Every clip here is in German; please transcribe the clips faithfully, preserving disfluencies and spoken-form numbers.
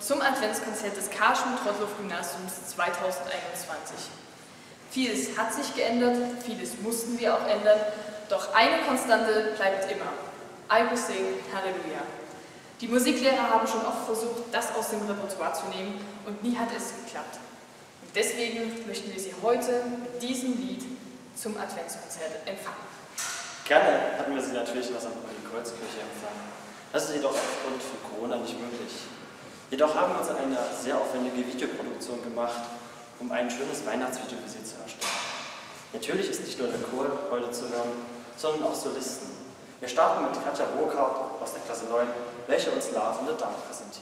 zum Adventskonzert des Karlschen-Trotlow-Gymnasiums zweitausendeinundzwanzig. Vieles hat sich geändert, vieles mussten wir auch ändern, doch eine Konstante bleibt immer. I will sing Halleluja. Die Musiklehrer haben schon oft versucht, das aus dem Repertoire zu nehmen und nie hat es geklappt. Und deswegen möchten wir Sie heute mit diesem Lied zum Adventskonzert empfangen. Gerne hatten wir Sie natürlich in der Sankt Pauli-Kreuzkirche empfangen. Das ist jedoch aufgrund von Corona nicht möglich. Jedoch haben wir uns eine sehr aufwendige Videoproduktion gemacht, um ein schönes Weihnachtsvideo für Sie zu erstellen. Natürlich ist nicht nur der Chor heute zu hören, sondern auch Solisten. Wir starten mit Katja Burkhardt aus der Klasse neun, welche uns Love in the Dark präsentiert.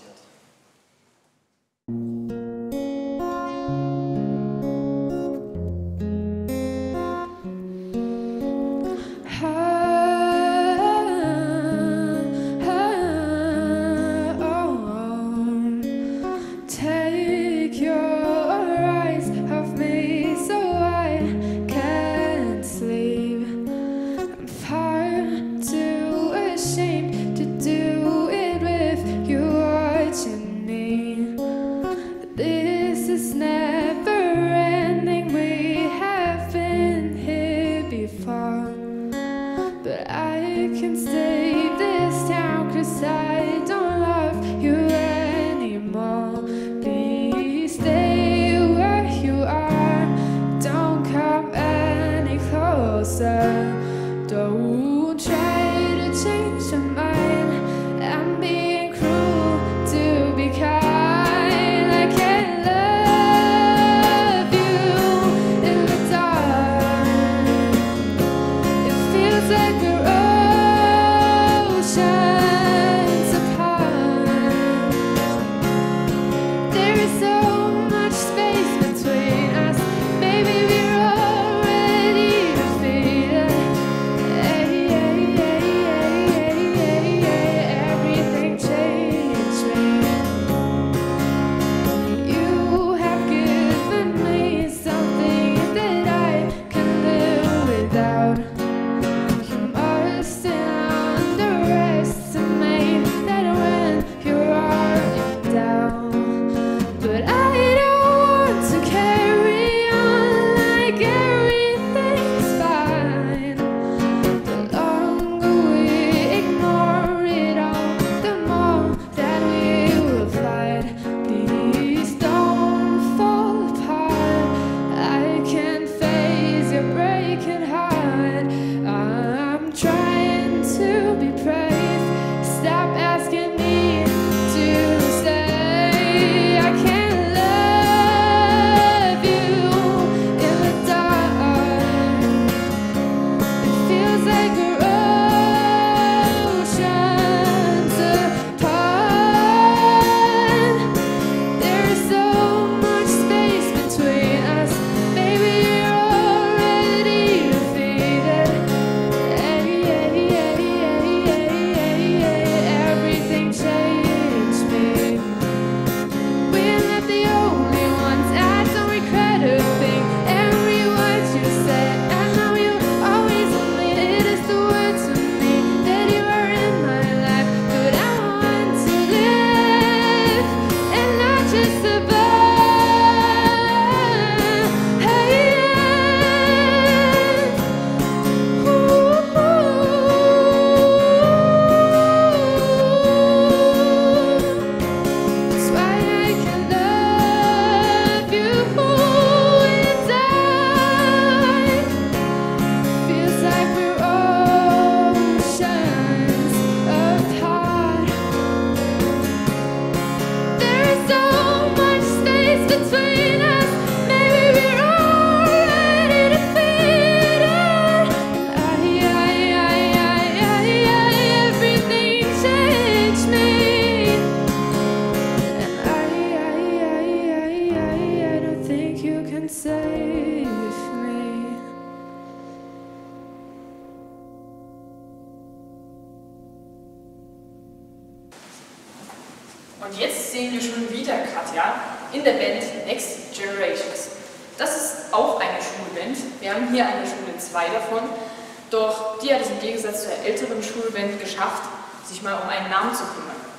Und jetzt sehen wir schon wieder Katja in der Band Next Generations. Das ist auch eine Schulband. Wir haben hier an der Schule zwei davon. Doch die hat es im Gegensatz zur älteren Schulband geschafft, sich mal um einen Namen zu kümmern.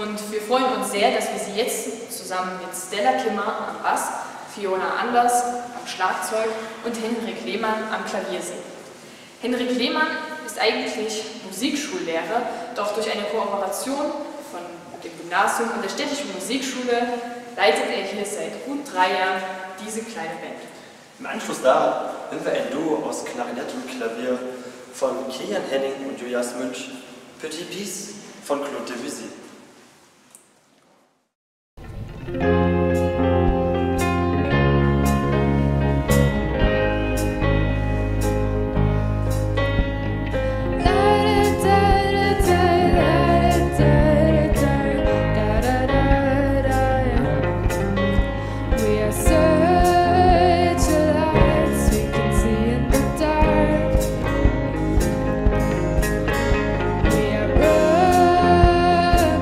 Und wir freuen uns sehr, dass wir sie jetzt zusammen mit Stella Kimmer am Bass, Fiona Anders am Schlagzeug und Henrik Lehmann am Klavier sehen. Henrik Lehmann ist eigentlich Musikschullehrer, doch durch eine Kooperation von dem Gymnasium und der Städtischen Musikschule leitet er hier seit gut drei Jahren diese kleine Band. Im Anschluss daran hören wir ein Duo aus Klarinette und Klavier von Kilian Henning und Julias Münch, Petit Piece von Claude Debussy. We are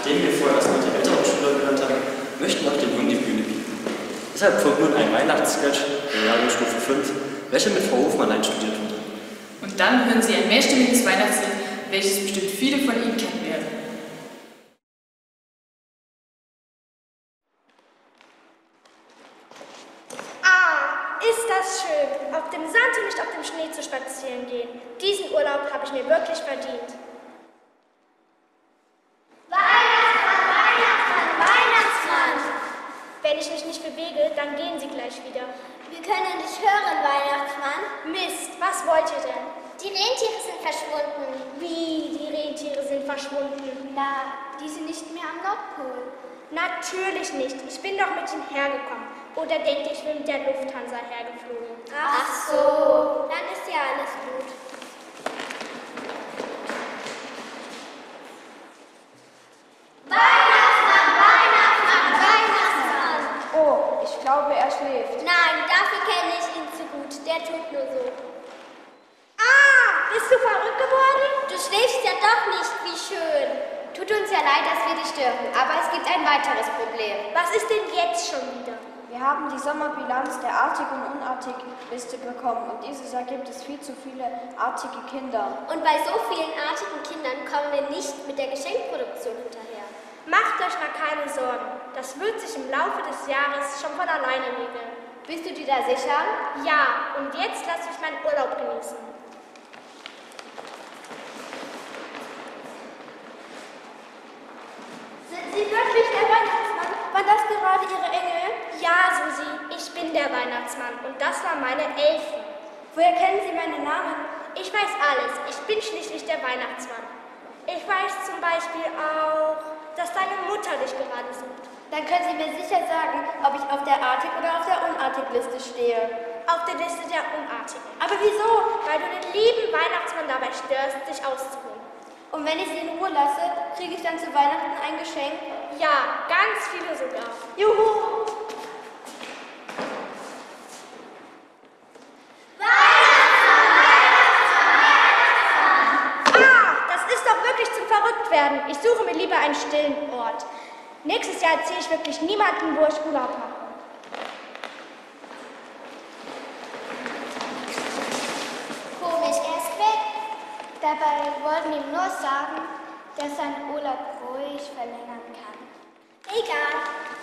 Nachdem wir vorher das nur die älteren Schüler gehört haben, möchten auch den Jungen die Bühne bieten. Deshalb folgt nun ein Weihnachtssketch der Jahrgangsstufe fünf, welcher mit Frau Hofmann einstudiert wurde. Und dann hören Sie ein mehrstimmiges Weihnachtslied, welches bestimmt viele von Ihnen kennen werden. Ah, ist das schön, auf dem Sand und nicht auf dem Schnee zu spazieren gehen. Diesen Urlaub habe ich mir wirklich verdient. Weihnachtsmann, Weihnachtsmann, Weihnachtsmann! Wenn ich mich nicht bewege, dann gehen Sie gleich wieder. Wir können dich hören, Weihnachtsmann. Mist, was wollt ihr denn? Die Rentiere sind verschwunden. Wie, die Rentiere sind verschwunden? Na, die sind nicht mehr am Nordpol. Natürlich nicht. Ich bin doch mit ihnen hergekommen. Oder denkt ihr, ich bin mit der Lufthansa hergeflogen? Ach so, dann ist ja alles gut. Weihnachtsmann, Weihnachtsmann, Weihnachtsmann! Oh, ich glaube, er schläft. Nein, dafür kenne ich ihn zu gut. Der tut nur so. Ah, bist du verrückt geworden? Du schläfst ja doch nicht, wie schön. Tut uns ja leid, dass wir dich stören, aber es gibt ein weiteres Problem. Was ist denn jetzt schon wieder? Wir haben die Sommerbilanz der Artig- und Unartig-Liste bekommen und dieses Jahr gibt es viel zu viele artige Kinder. Und bei so vielen artigen Kindern kommen wir nicht mit der Geschenkproduktion hinterher. Macht euch mal keine Sorgen. Das wird sich im Laufe des Jahres schon von alleine regeln. Bist du dir da sicher? Ja, und jetzt lasst mich meinen Urlaub genießen. Sind Sie wirklich der Weihnachtsmann? War das gerade Ihre Engel? Ja, Susi, ich bin der Weihnachtsmann und das waren meine Elfen. Woher kennen Sie meinen Namen? Ich weiß alles, ich bin schließlich der Weihnachtsmann. Ich weiß zum Beispiel auch, dass deine Mutter dich gerade sucht. Dann können Sie mir sicher sagen, ob ich auf der Artig- oder auf der Unartig-Liste stehe. Auf der Liste der Unartigen. Aber wieso? Weil du den lieben Weihnachtsmann dabei störst, sich auszuruhen. Und wenn ich Sie in Ruhe lasse, kriege ich dann zu Weihnachten ein Geschenk? Ja, ganz viele sogar. Juhu! Ah, das ist doch wirklich zum Verrücktwerden. Ich suche mir lieber einen stillen Ort. Nächstes Jahr erzähle ich wirklich niemandem, wo ich Urlaub habe. Komisch, er ist weg. Dabei wollten wir ihm nur sagen, dass er seinen Urlaub ruhig verlängern kann. Egal.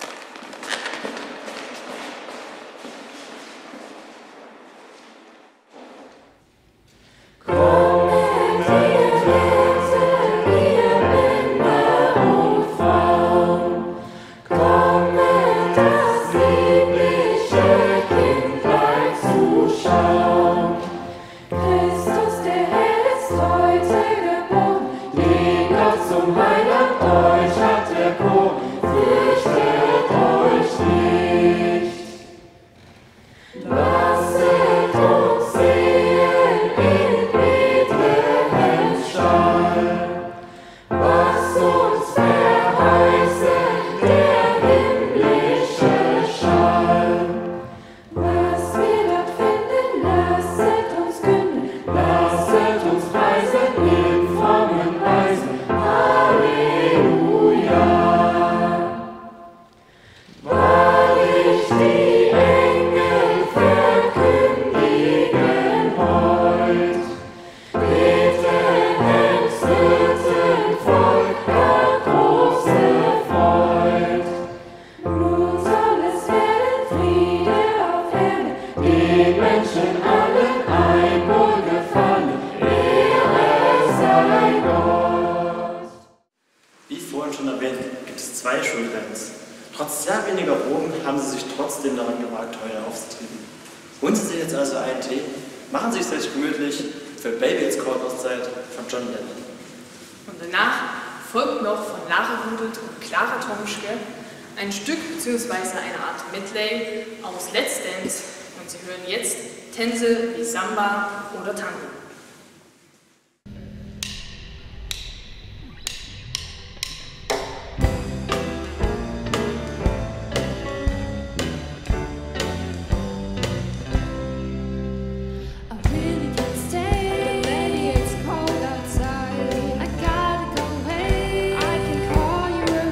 Trotz sehr weniger Proben haben sie sich trotzdem daran gewagt, heuer aufzutreten. Und sie sehen jetzt also einen Tee, machen sich es recht gemütlich für Baby It's Cold Outside von John Lennon. Und danach folgt noch von Lara Rudelt und Clara Tomschke ein Stück bzw. eine Art Medley aus Let's Dance und Sie hören jetzt Tänze wie Samba oder Tango. I can call you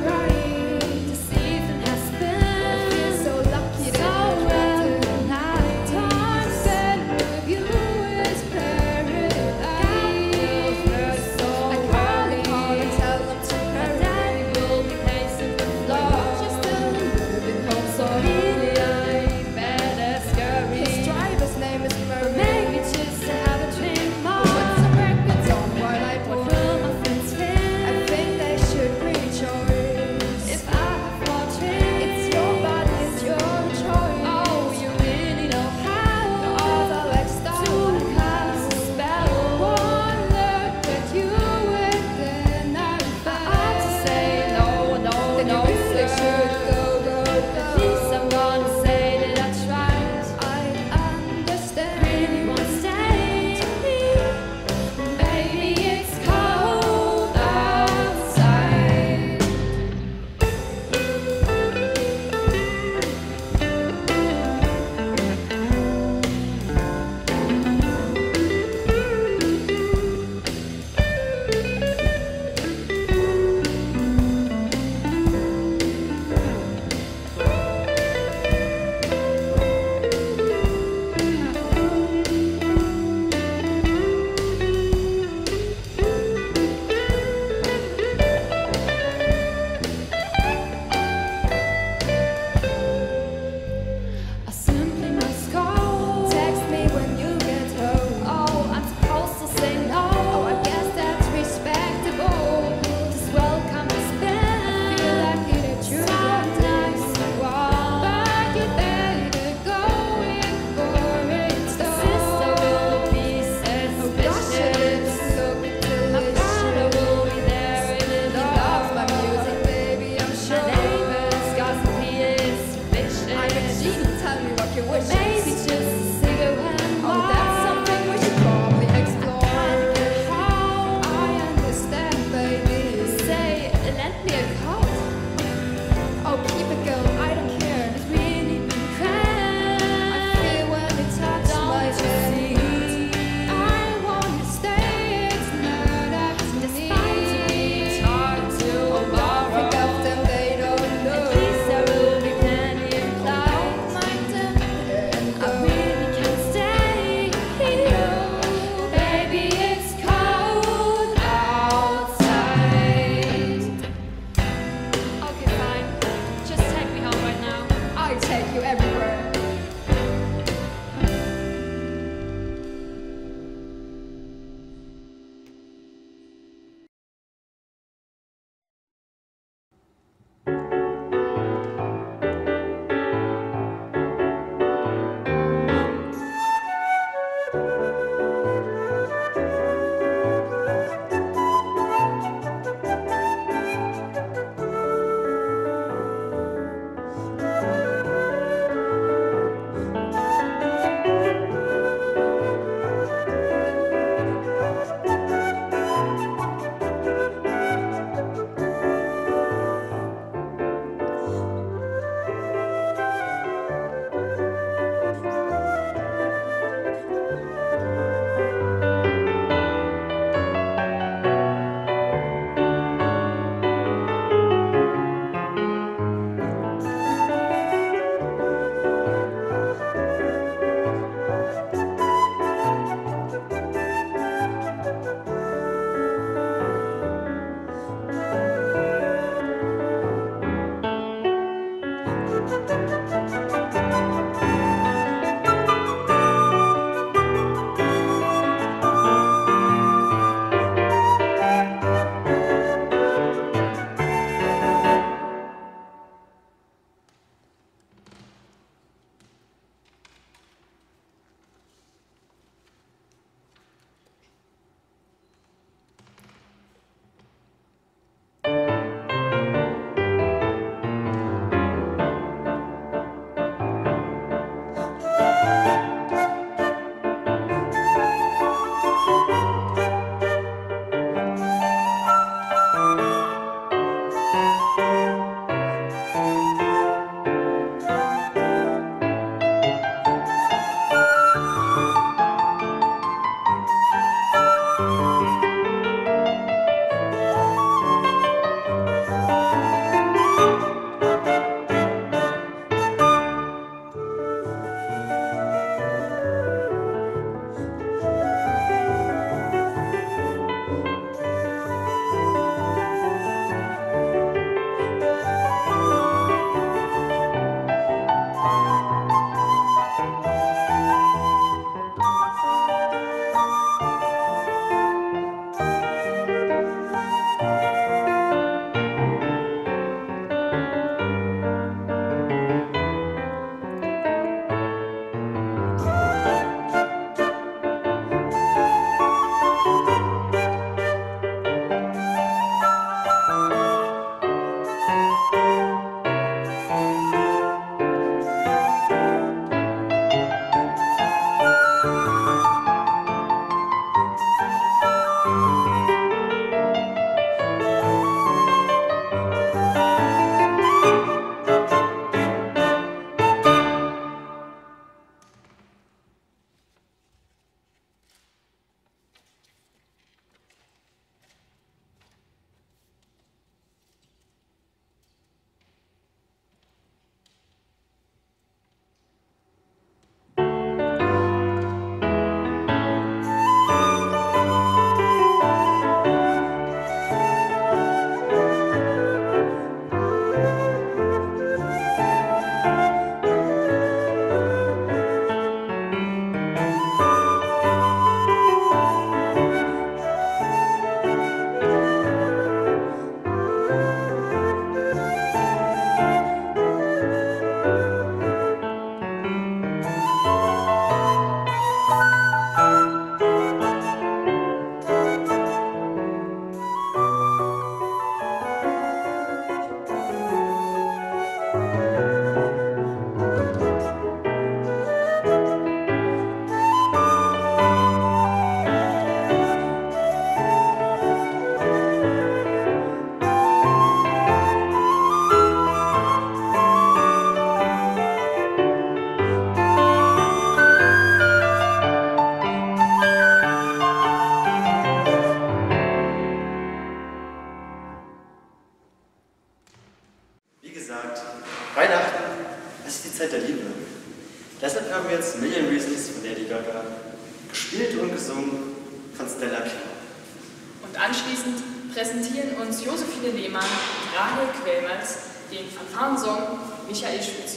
Gaga, gespielt und gesungen von Stella Kemmer. Und anschließend präsentieren uns Josephine Lehmann und Rahel Quellmals den Fanfarensong Michael Schütz.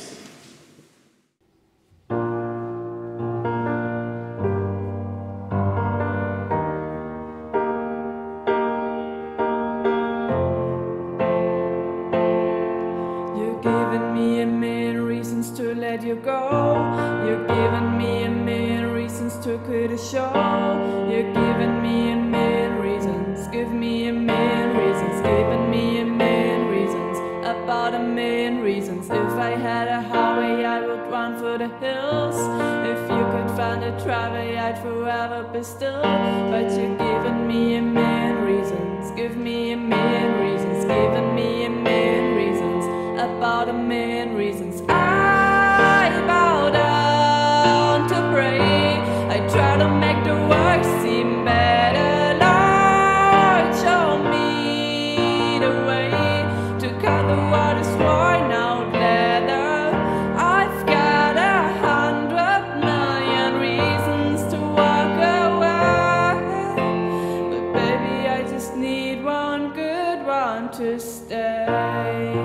You're giving me a million reasons to let you go. You're giving me a million reasons to quit a show. You're giving me a million reasons. Give me a million reasons. Giving me a million reasons. About a million reasons. If I had a highway, I would run for the hills. If you could find a driveway, I'd forever be still. But you're giving me a million reasons. Give me a million reasons. Giving me a million reasons. About a million reasons. I bow down to pray. I try to make the work seem better. Lord, show me the way to cut the water's worn out leather. I've got a hundred million reasons to walk away, but baby, I just need one good one to stay.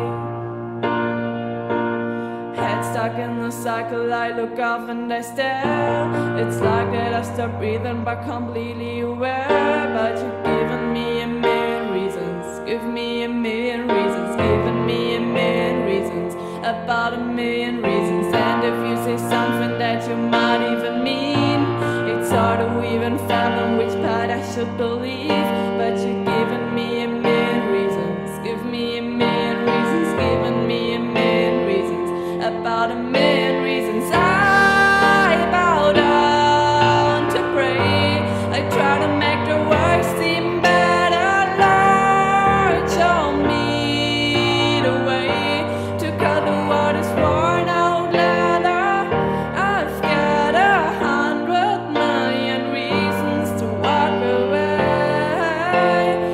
Stuck in the cycle, I look up and I stare. It's like that I stop breathing but completely aware. But you're giving me a million reasons. Give me a million reasons. Giving me a million reasons. About a million reasons. And if you say something that you might even mean, it's hard to even fathom which part I should believe. But you're giving me a million reasons. Give me a million reasons. Giving me a million reasons. About a million reasons. I bow down to pray. I try to make the work seem better. Lord, show me the way to cut the water's worn out leather. I've got a hundred million reasons to walk away,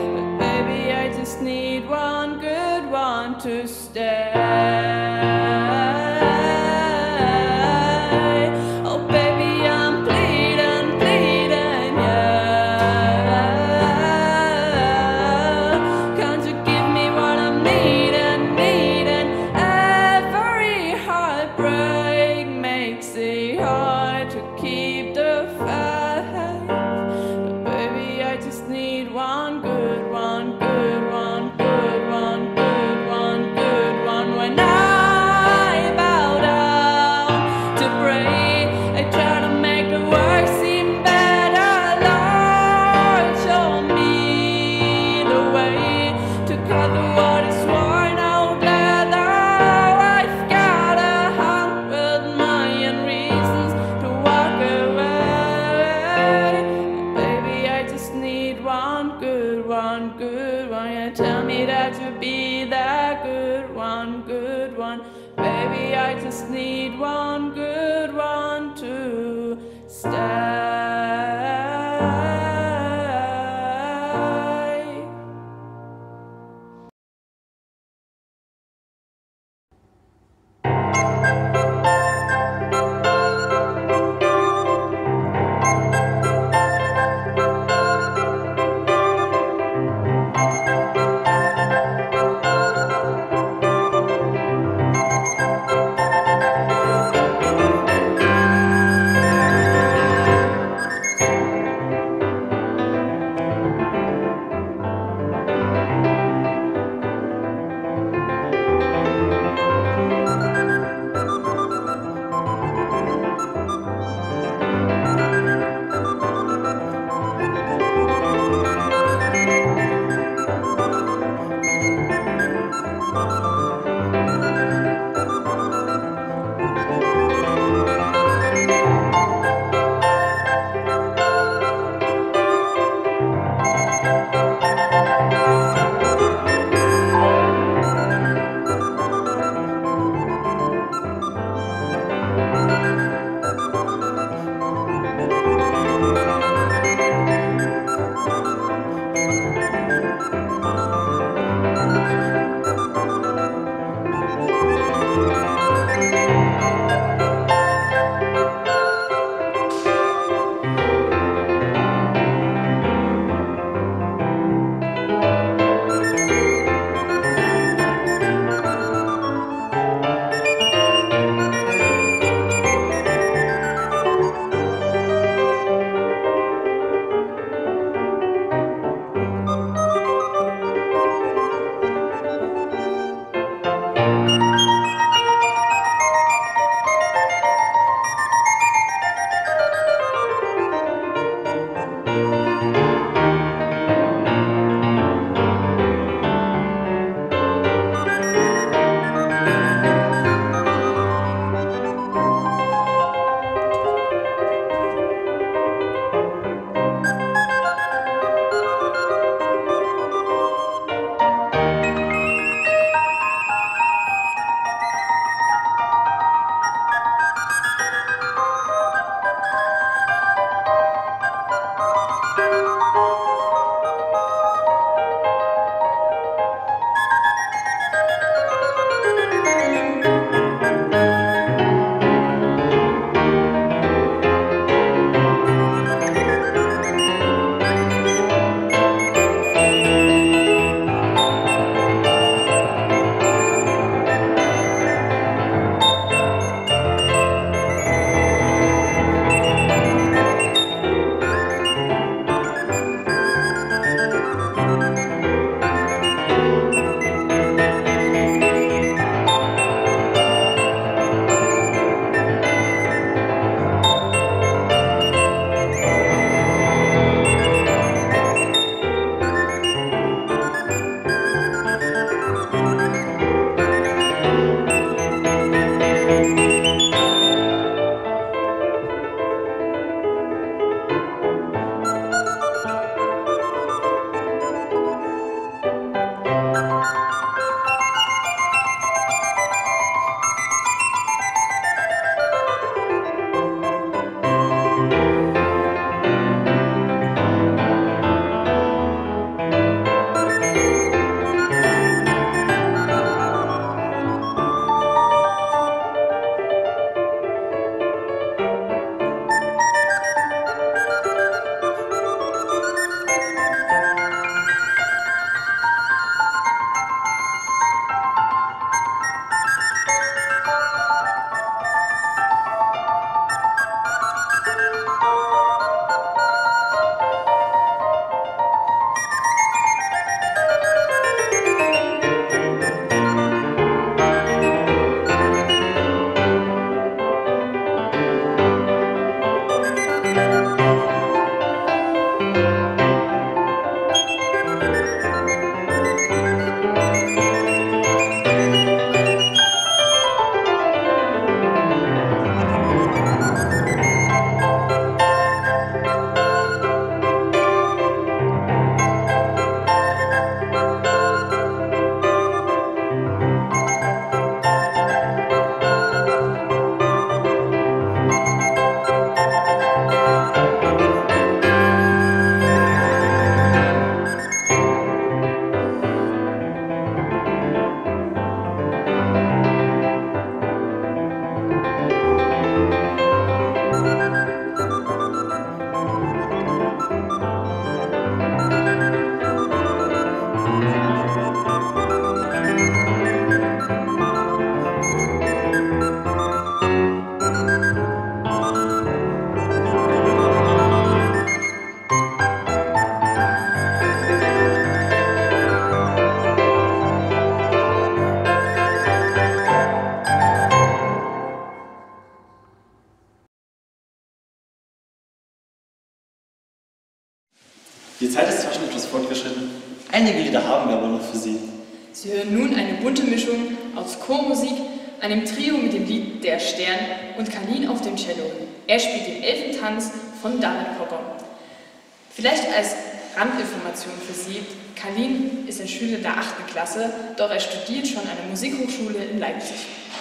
Die Zeit ist zwar schon etwas fortgeschritten, einige Lieder haben wir aber noch für Sie. Sie hören nun eine bunte Mischung aus Chormusik, einem Trio mit dem Lied Der Stern und Kalin auf dem Cello. Er spielt den Elfentanz von David Popper. Vielleicht als Randinformation für Sie, Kalin ist ein Schüler der achten Klasse, doch er studiert schon an der Musikhochschule in Leipzig.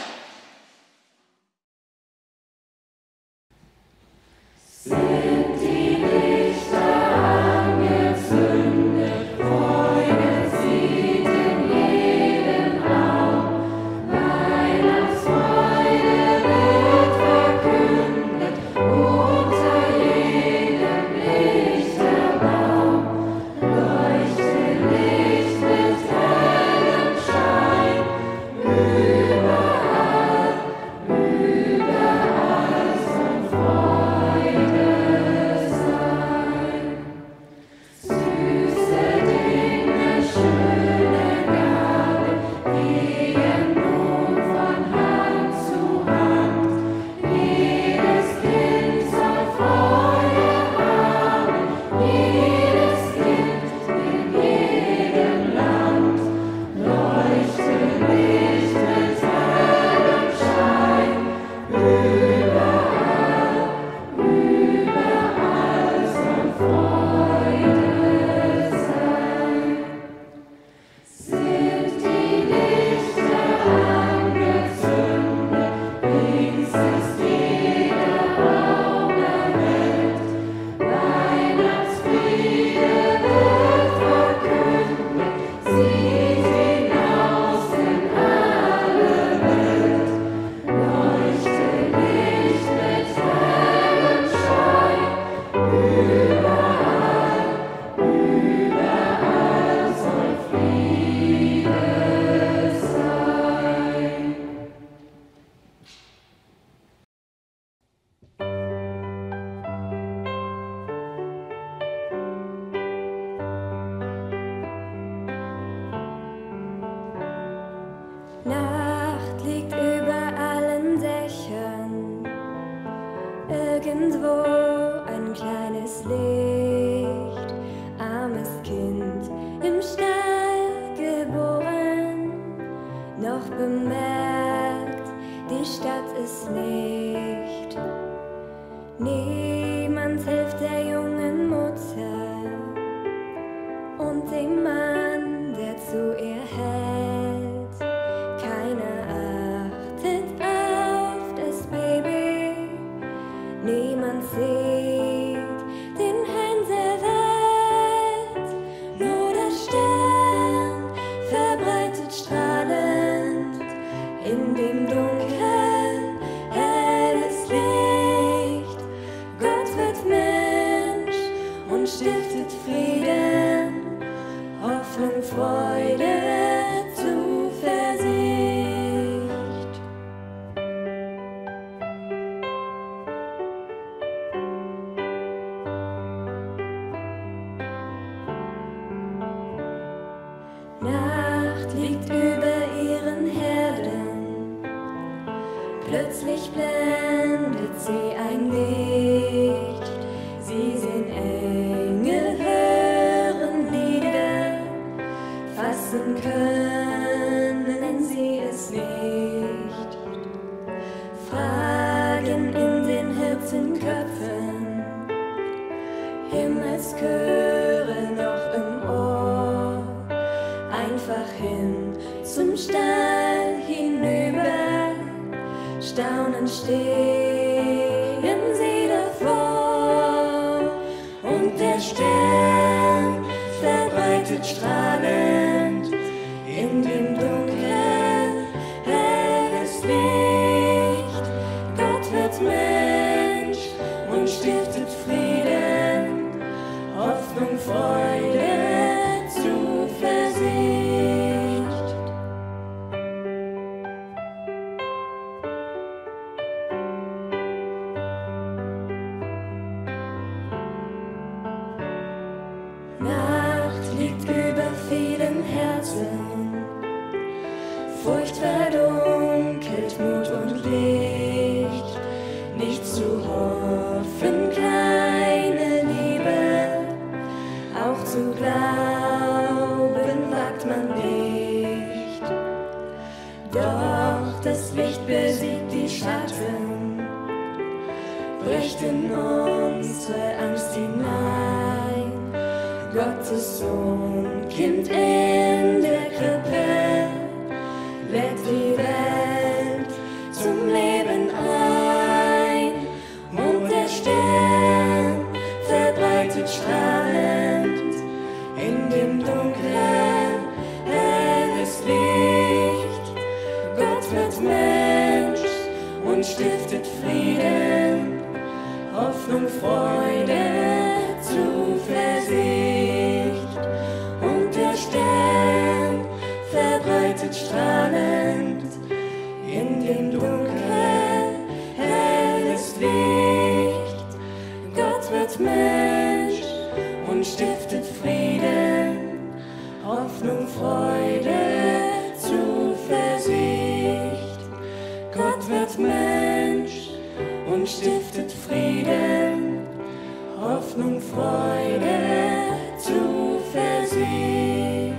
Plötzlich blendet sie ein Licht. Sie sehen Engel, hören Lieder, fassen können sie es nicht. Fragen in den Hirtenköpfen, Himmelschöre noch im Ohr. Einfach hin zum Stall hinüber. Staunend stehen sie davor und der Stern verbreitet strahlend in dem Dunkel helles Licht. Gott wird Mensch und stiftet Frieden, Hoffnung, Freude, Zuversicht. Furcht verdunkelt Mut und Licht, nicht zu hoffen, keine Liebe Gottes Sohn, Kind in der Krippe, lädt die Welt zum Leben ein. Und der Stern verbreitet strahlend in dem Dunkeln helles Licht. Gott wird Mensch und stiftet Frieden, Hoffnung, Freude, Zuversicht. Und der Stern verbreitet strahlend in dem Dunkeln helles Licht. Gott wird Mensch und stiftet Frieden, Hoffnung, Freude, Zuversicht. Gott wird Mensch und stiftet Frieden, Hoffnung, Freude, Zuversicht.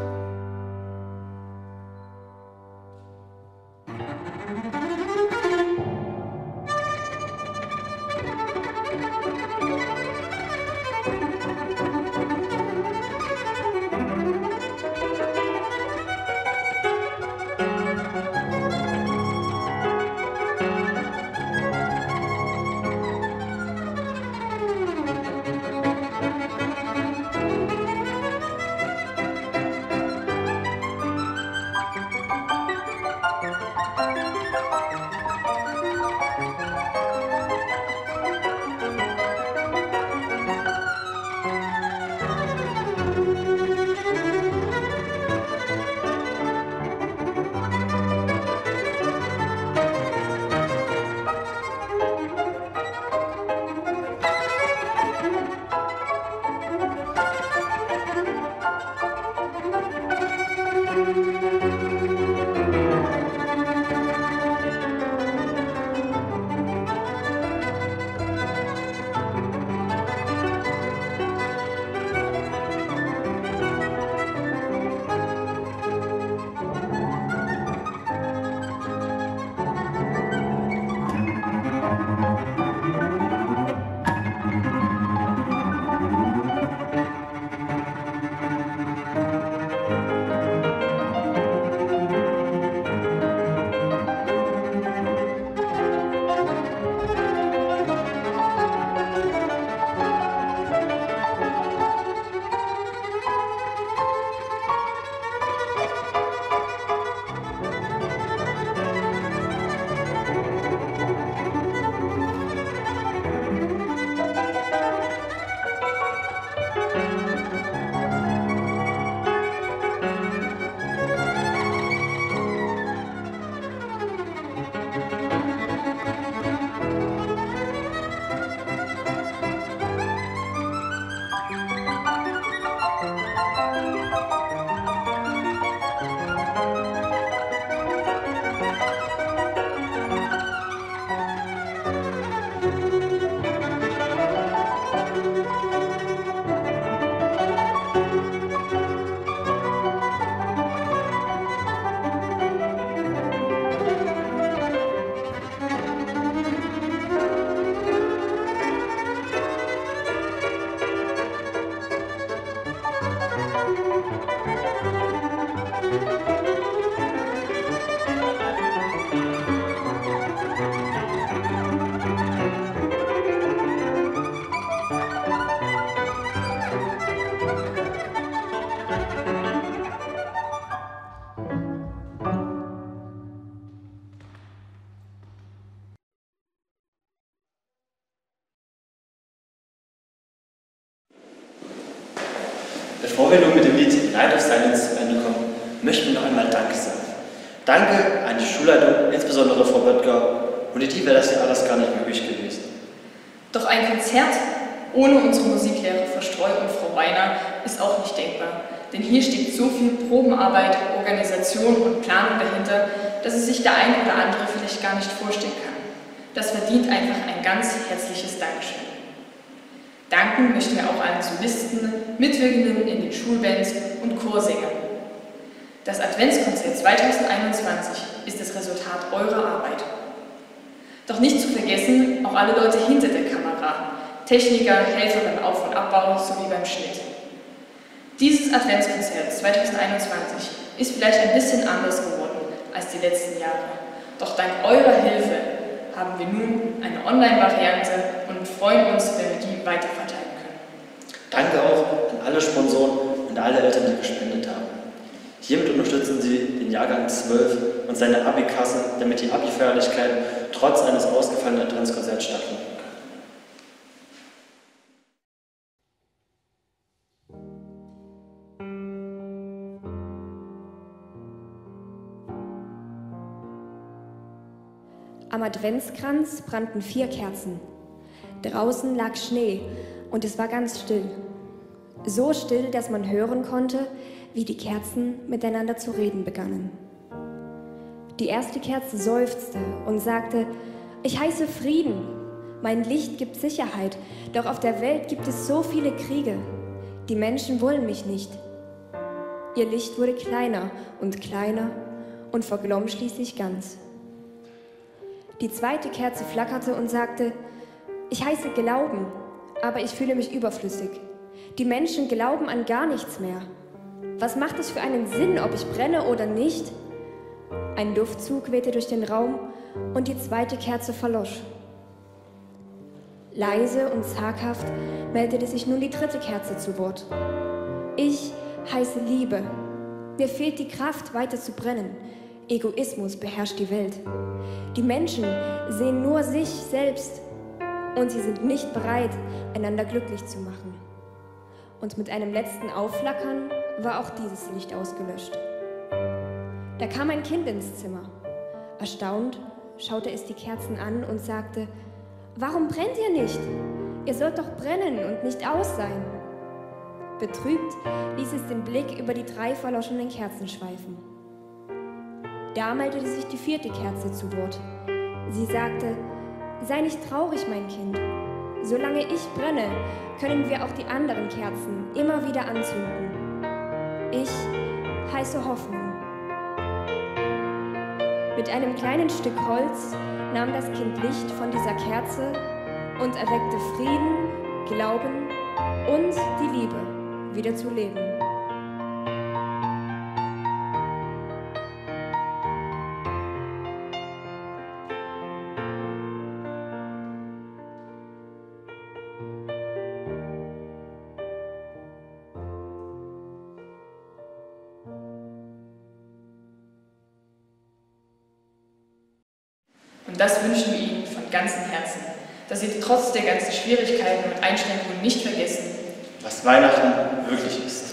Bevor wir nun mit dem Lied Night of Silence zu Ende kommen, möchten wir noch einmal Danke sagen. Danke an die Schulleitung, insbesondere Frau Böttger, ohne die wäre das ja alles gar nicht möglich gewesen. Doch ein Konzert ohne unsere Musiklehrer Frau Streu und Frau Weiner ist auch nicht denkbar. Denn hier steckt so viel Probenarbeit, Organisation und Planung dahinter, dass es sich der eine oder andere vielleicht gar nicht vorstellen kann. Das verdient einfach ein ganz herzliches Dankeschön. Danken möchten wir auch allen Solisten, Mitwirkenden in den Schulbands und Chorsängern. Das Adventskonzert zweitausendeinundzwanzig ist das Resultat eurer Arbeit. Doch nicht zu vergessen, auch alle Leute hinter der Kamera, Techniker, Helfer beim Auf- und Abbau sowie beim Schnitt. Dieses Adventskonzert zweitausendeinundzwanzig ist vielleicht ein bisschen anders geworden als die letzten Jahre. Doch dank eurer Hilfe haben wir nun eine Online-Variante und freuen uns, wenn wir die weiterverteilen können. Danke auch an alle Sponsoren und alle Eltern, die gespendet haben. Hiermit unterstützen Sie den Jahrgang zwölf und seine Abi-Kasse, damit die Abi-Feierlichkeiten trotz eines ausgefallenen Adventskonzerts stattfinden können. Am Adventskranz brannten vier Kerzen. Draußen lag Schnee und es war ganz still. So still, dass man hören konnte, wie die Kerzen miteinander zu reden begannen. Die erste Kerze seufzte und sagte: Ich heiße Frieden, mein Licht gibt Sicherheit, doch auf der Welt gibt es so viele Kriege. Die Menschen wollen mich nicht. Ihr Licht wurde kleiner und kleiner und verglomm schließlich ganz. Die zweite Kerze flackerte und sagte: Ich heiße Glauben, aber ich fühle mich überflüssig. Die Menschen glauben an gar nichts mehr. Was macht es für einen Sinn, ob ich brenne oder nicht? Ein Luftzug wehte durch den Raum und die zweite Kerze verlosch. Leise und zaghaft meldete sich nun die dritte Kerze zu Wort. Ich heiße Liebe. Mir fehlt die Kraft, weiter zu brennen. Egoismus beherrscht die Welt. Die Menschen sehen nur sich selbst und sie sind nicht bereit, einander glücklich zu machen. Und mit einem letzten Aufflackern war auch dieses Licht ausgelöscht. Da kam ein Kind ins Zimmer. Erstaunt schaute es die Kerzen an und sagte: Warum brennt ihr nicht? Ihr sollt doch brennen und nicht aus sein. Betrübt ließ es den Blick über die drei verloschenen Kerzen schweifen. Da meldete sich die vierte Kerze zu Wort. Sie sagte: Sei nicht traurig, mein Kind. Solange ich brenne, können wir auch die anderen Kerzen immer wieder anzünden. Ich heiße Hoffnung. Mit einem kleinen Stück Holz nahm das Kind Licht von dieser Kerze und erweckte Frieden, Glauben und die Liebe wieder zu leben. Und das wünschen wir Ihnen von ganzem Herzen, dass Sie trotz der ganzen Schwierigkeiten und Einschränkungen nicht vergessen, was Weihnachten wirklich ist.